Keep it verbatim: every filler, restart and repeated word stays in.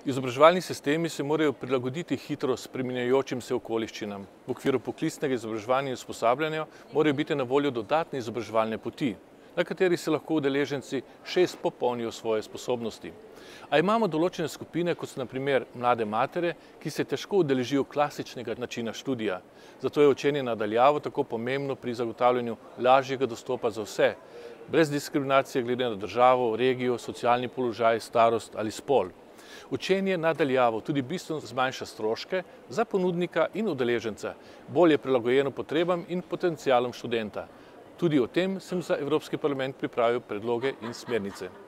Izobraževalni sistemi se morajo prilagoditi hitro spreminjajočim se okoliščinam. V okviru poklicnega izobraževanja in usposabljanja morajo biti na voljo dodatne izobraževalne poti, na kateri se lahko udeleženci še izpopolnijo svoje sposobnosti. A imamo določene skupine, kot so na primer mlade matere, ki se težko udeležijo klasičnega načina študija. Zato je učenje na daljavo tako pomembno pri zagotavljanju lažjega dostopa za vse, brez diskriminacije glede na državo, regijo, socialni položaj, starost ali spol. Učenje na daljavo tudi bistveno zmanjša stroške za ponudnika in udeleženca, bolje prilagojeno potrebam in potencialom študenta. Tudi o tem sem za Evropski parlament pripravil predloge in smernice.